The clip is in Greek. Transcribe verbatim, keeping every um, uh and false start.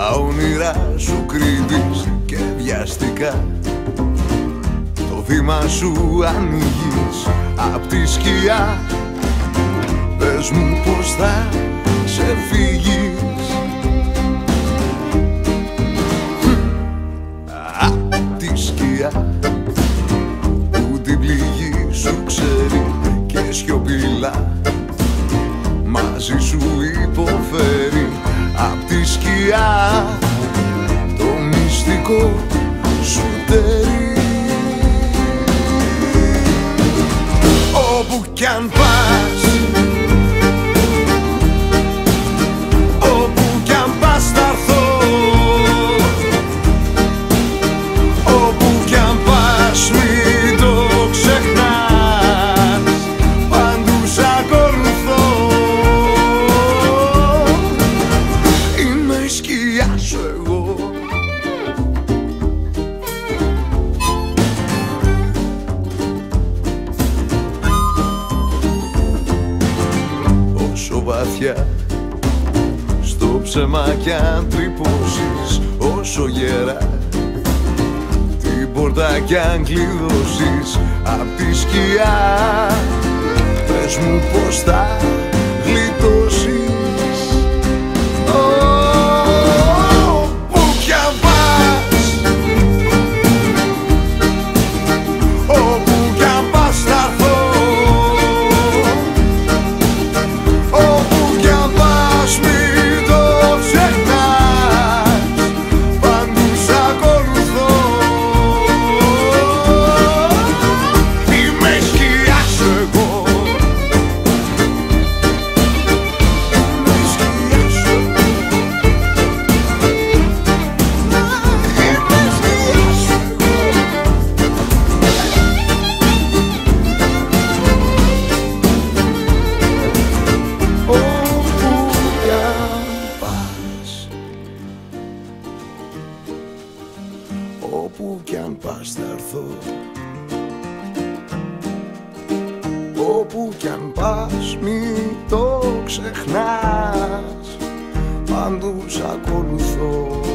Τα όνειρά σου κρύβεις και βιαστικά το βήμα σου ανοίγεις απ' τη σκιά. Πες μου πως θα ξεφύγεις απ' τη σκιά που την πληγή σου ξέρει και σιωπηλά μαζί σου υποφέρει. Απ' τη σκιά το μυστικό σου τέρι. Όπου κι αν πας, όπου κι αν πας θα έρθω. Όπου κι αν πας μην το ξεχνάς, παντού σ' ακολουθώ. Είμαι η σκιά σου εγώ. Όσο βαθιά στο ψέμα κι αν τρυπώσεις, όσο γερά την πόρτα κι αν κλειδώσεις απ' τη σκιά, πες μου πως θα γλιτώσεις. Όπου κι αν πας, όπου κι αν πας θα έρθω. Όπου κι αν πας μην το ξεχνάς, παντού σ' ακολουθώ. Είμαι η σκιά σου εγώ. Είμαι η σκιά σου. Είμαι η σκιά σου εγώ. Όπου κι αν πας, όπου κι αν πας θα έρθω. Όπου κι αν πας μην το ξεχνάς, παντού σ' ακολουθώ.